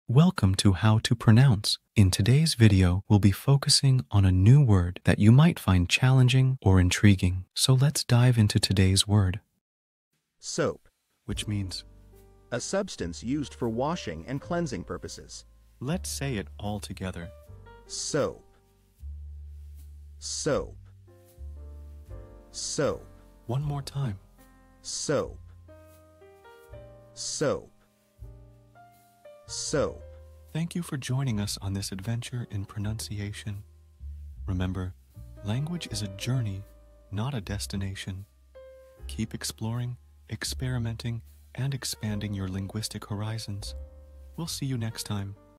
Welcome to How to Pronounce. In today's video, we'll be focusing on a new word that you might find challenging or intriguing. So let's dive into today's word. Soap, Which means, a substance used for washing and cleansing purposes. let's say it all together. Soap, soap, soap, One more time. soap, soap, soap. Thank you for joining us on this adventure in pronunciation. Remember, language is a journey, not a destination. Keep exploring, experimenting, and expanding your linguistic horizons. We'll see you next time.